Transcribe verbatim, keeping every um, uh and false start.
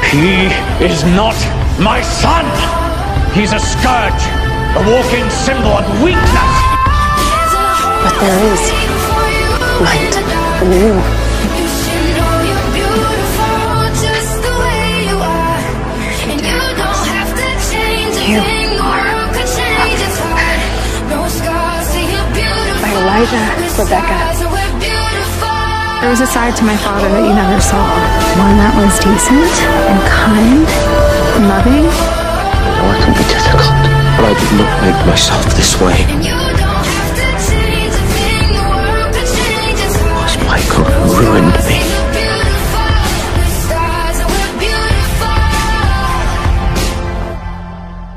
He is not my son! He's a scourge, a walking symbol of weakness! But there is light in you. You are by Elijah, Rebecca. There was a side to my father that you never saw. One that was decent and kind and loving. I know it can be difficult, but I did not make myself this way. It was Michael who ruined me.